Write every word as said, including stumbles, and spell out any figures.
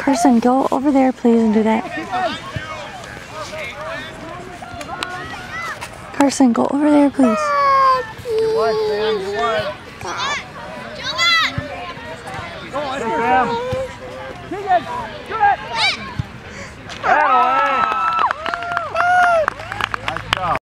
Carson, go over there, please, and do that. Carson, go over there, please. You what, man? You what? Go on, Sam. Keegan,